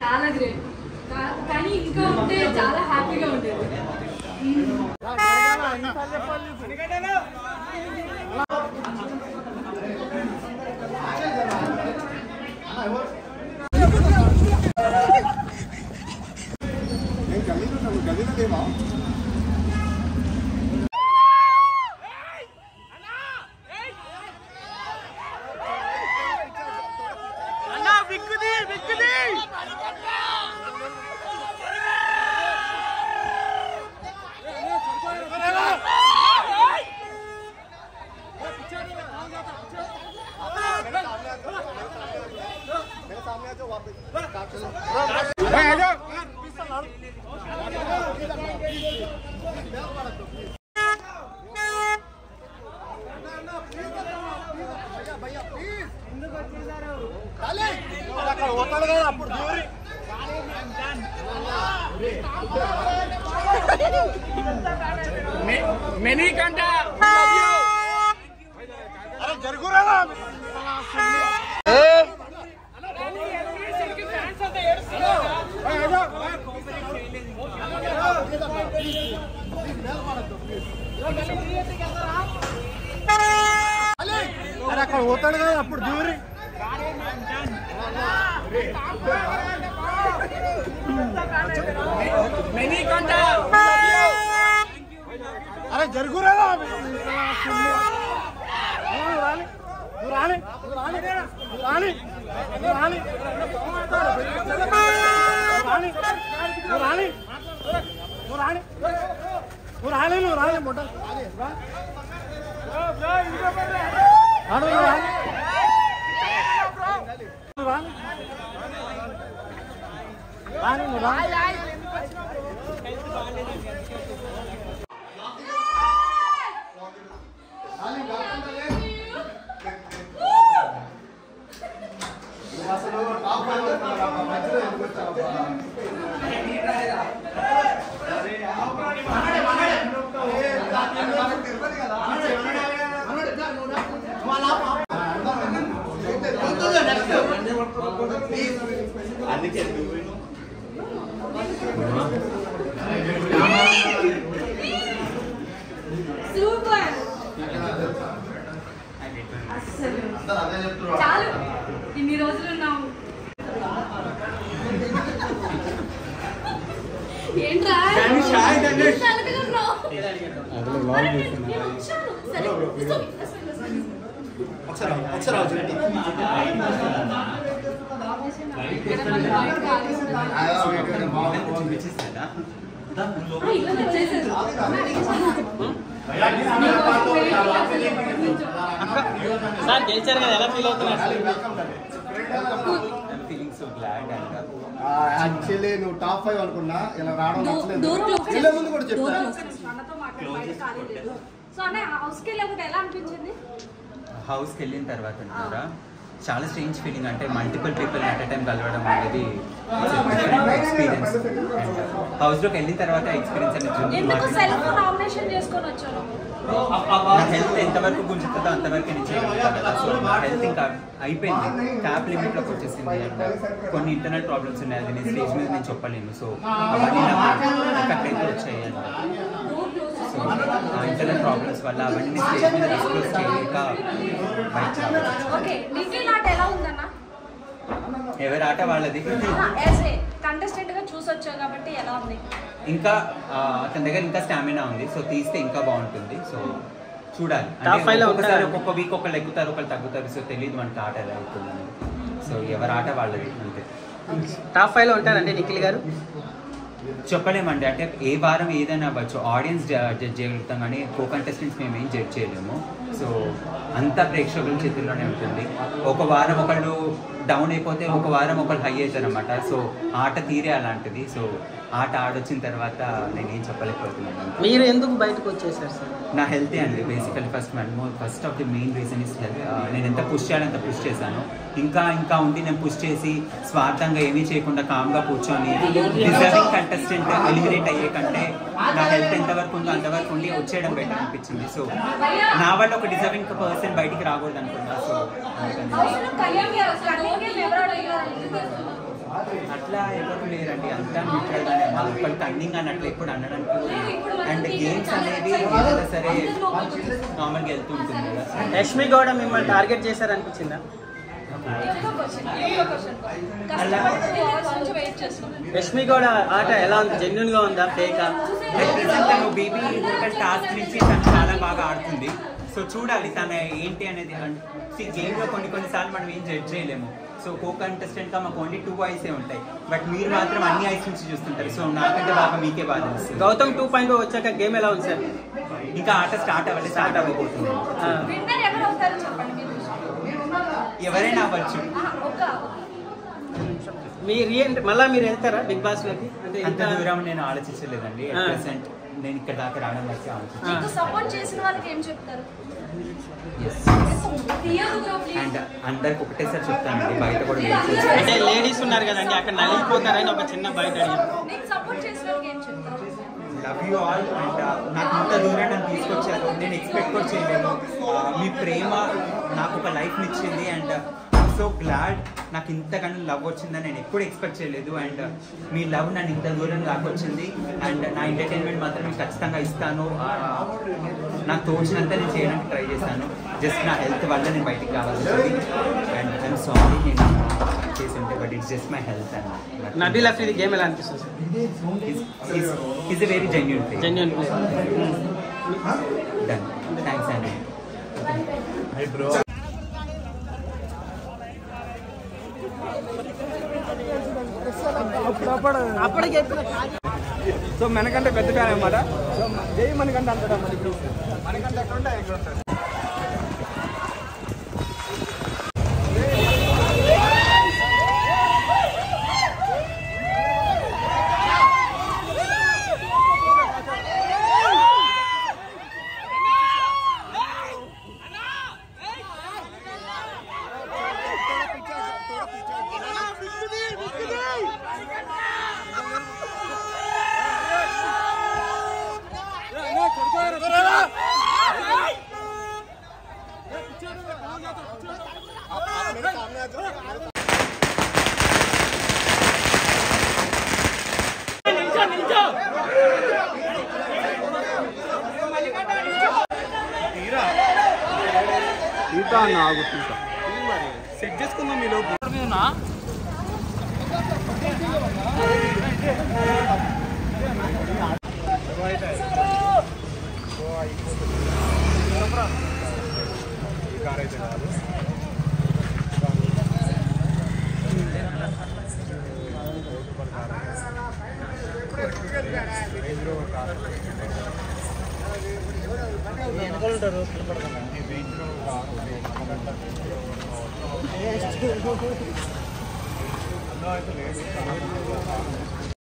చాలా గ్రేట్. కానీ ఇంకా ఉంటే చాలా హ్యాపీగా ఉండేది. మెనీ కంట జరుగురా అక్కడ పోతాడు కదా అప్పుడు దూరి మెనీ కంట అరే జరుగురా రాని మొట్ట సూపర్. చాలు, ఇన్ని రోజులు ఉన్నాము. ఏంట్రా సార్ గెలిచారు కదా, ఎలా ఫీల్ అవుతున్నారు? యాక్చువల్లీ నువ్వు టాప్ 5 అనుకున్నా, ఇలా రావడం నచ్చలేదు. ముందు కూడా చెప్తాను. హౌస్కి వెళ్ళిన తర్వాత చాలా స్ట్రేంజ్ ఫీలింగ్. అంటే multiple people at a time కలవడం అనేది ఎక్స్పీరియన్స్. హౌస్లోకి వెళ్ళిన తర్వాత ఎక్స్పీరియన్స్ అనేది నా హెల్త్ ఎంతవరకు గుంజుతుందో అంతవరకు నేను చేయగలుగుతాను కదా. సో నా హెల్త్ ఇంకా అయిపోయింది, క్యాప్ లిమిట్లోకి వచ్చేసింది. అండ్ కొన్ని ఇంటర్నల్ ప్రాబ్లమ్స్ ఉన్నాయి, అది నేను స్టేజ్ మీద నేను చెప్పలేను. సో అవన్నీ నాకు వచ్చాయి. అండ్ సో ఆ ఇంటర్నల్ ప్రాబ్లమ్స్ వల్ల అవన్నీ స్టేజ్ మీద డిస్క్లోజ్ చేయలేక ఎవరి ఆట వాళ్ళది. ఇంకా అతని దగ్గర ఇంకా స్టామినా ఉంది, సో తీస్తే ఇంకా బాగుంటుంది. సో చూడాలి. ఒక్కొక్క వీక్ ఒకళ్ళు ఎక్కుతారు, ఒకళ్ళు తగ్గుతారు. సో తెలియదు మనకి ఆట ఎలా అవుతుందని. సో ఎవరి ఆట వాళ్ళది అంతే. టాప్ 5 లో ఉంటారండి నిఖిల్ గారు? చెప్పలేమండి. అంటే ఏ వారం ఏదైనా అవ్వచ్చు. ఆడియన్స్ జడ్జ్ చేయగలుగుతాం కానీ కో కంటెస్టెంట్స్ మేము ఏం జడ్జ్ చేయలేము. సో అంతా ప్రేక్షకుల చేతుల్లోనే ఉంటుంది. ఒక వారం ఒకళ్ళు డౌన్ అయిపోతే ఒక వారం ఒకళ్ళు హై అవుతారు అనమాట. సో ఆట తీరే అలాంటిది. సో ఆట ఆడొచ్చిన తర్వాత నేనేం చెప్పలేకపోతున్నాను. మీరు ఎందుకు బయటకు వచ్చేసారు సార్? నా హెల్తే అండి basically. First of the main reason is health. నేను ఎంత పుష్ చేయాలో అంత పుష్ చేశాను. ఇంకా ఉండి నేను పుష్ చేసి స్వార్థంగా ఏమీ చేయకుండా కామ్గా కూర్చొని డిజర్వింగ్ కంటెస్టెంట్ ఎలిమినేట్ అయ్యే కంటే నా హెల్త్ ఎంతవరకు ఉందో అంతవరకు ఉండి వచ్చేయడం బెటర్ అనిపించింది. సో నా వల్ల ఒక డిజర్వింగ్ పర్సన్ బయటికి రాకూడదు అనుకున్నా. సో అట్లా ఎవరు లేరండి, అంతా న్యూట్రల్ గానే ఉన్నారు. ఒకళ్ళు కన్నింగ్ అన్నట్లు ఎప్పుడు అనడానికి అండ్ గేమ్స్ అనేది ఏదైనా సరే నార్మల్గా వెళ్తూ ఉంటుంది కదా. యష్మి గౌడ మిమ్మల్ని టార్గెట్ చేశారనిపించిందా? యష్మి గౌడ ఆట ఎలా ఉంది? జెన్యున్ గా ఉందా, ఫేకా? తను బేబీ టాస్క్ నుంచి తను చాలా బాగా ఆడుతుంది. సో చూడాలి తన ఏంటి అనేది. గేమ్ లో కొన్నిసార్లు మనం ఏం జడ్జ్ చేయలేము. సో కో కంటెస్టెంట్ గా మాకు ఓన్లీ 2 ఐసే ఉంటాయి, బట్ మీరు మాత్రం అన్ని ఐస్ నుంచి చూస్తుంటారు. సో నాకంటే బాగా మీకే బాగా తెలుస్తుంది. గౌతమ్ 2.0 వచ్చాక గేమ్ ఎలా ఉంది సార్? ఇంకా ఆట స్టార్ట్ అవ్వబోతుంది. ఎవరైనా అవ్వచ్చు. మళ్ళీ మీరు వెళ్తారా బిగ్ బాస్ లోకి? అంటే అంత దూరం నేను ఆలోచించలేదండి. ప్రెసెంట్ నేను ఇక్కడ దాకా రావడం వరకు ఆలోచించాను. సపోర్ట్ చేసిన వాళ్ళకి ఏం చెప్తారు? అండ్ అందరికి ఒకటేసారి చెప్తానండి, బయట కూడా అంటే లేడీస్ ఉన్నారు కదండి, అక్కడ నలిగిపోతారని ఒక చిన్న బయట లవ్ యూ ఆల్. అండ్ నాకు ఇంత దూరం నన్ను తీసుకొచ్చారు, నేను ఎక్స్పెక్ట్ కూడా చేయలేదు. మీ ప్రేమ నాకు ఒక లైఫ్ని ఇచ్చింది అండ్ సో గ్లాడ్. నాకు ఇంతకన్నా లవ్ వచ్చిందని నేను ఎప్పుడు ఎక్స్పెక్ట్ చేయలేదు. అండ్ మీ లవ్ నన్ను ఇంత దూరం దాకొచ్చింది. అండ్ నా ఎంటర్టైన్మెంట్ మాత్రం నేను ఖచ్చితంగా ఇస్తాను. నాకు తోచినంత నేను చేయడానికి ట్రై చేశాను. జస్ట్ నా హెల్త్ వల్ల నేను బయటికి కావాల్సి అండ్ ఐఎమ్ సారీ నేను చేసి ఉంటే, but it's just my health. And Nabeel Afridi game ఎలా అనిపిస్తుంది sir? Is a very genuine player. Genuine done. Thanks అండి. సో మనకంటే పెద్ద ఫ్యాన్ అన్నమాట. సో జై మనకంటే అంటాడు మనకంటే ఎక్కడ ఉంటాయి ఎక్కడ ఉంటాయి. సెట్ చేసుకుందాం మీలో ఉంటారు.